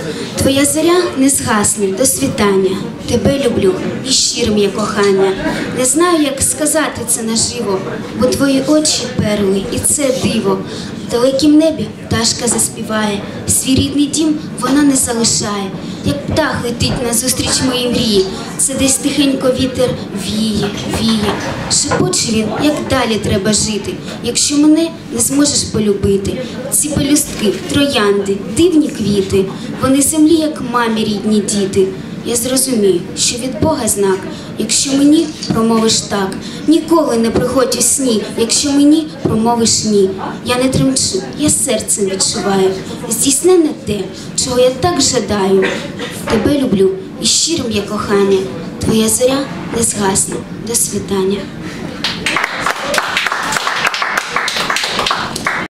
Твоя зоря не згасне до світання. Тебе люблю і щирим є кохання. Не знаю, як сказати це наживо, бо твої очі перли, і це диво. В далекім небі пташка заспіває, свій рідний дім вона не залишає. Як птах летить назустріч моїй мрії, це десь тихенько вітер віє, віє. Шепоче він, як далі треба жити, якщо мене не зможеш полюбити. Ці пелюстки, троянди, дивні квіти, вони землі, як мамі рідні діти. Я зрозумію, що від Бога знак, якщо мені промовиш так. Ніколи не приходь у сні, якщо мені промовиш ні. Я не тремчу, я серцем відчуваю, здійснене те, чого я так жадаю. Тебе люблю і щирим є кохання. Твоя зоря не згасне до світання.